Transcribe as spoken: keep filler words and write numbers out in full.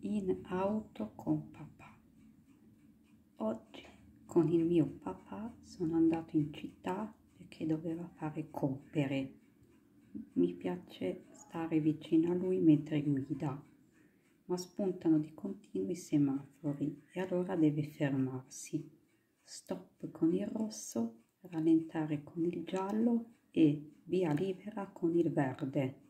in auto con papà. Oggi con il mio papà sono andato in città perché doveva fare compere. Mi piace stare vicino a lui mentre guida, ma spuntano di continuo i semafori e allora deve fermarsi. Stop con il rosso, rallentare con il giallo e via libera con il verde.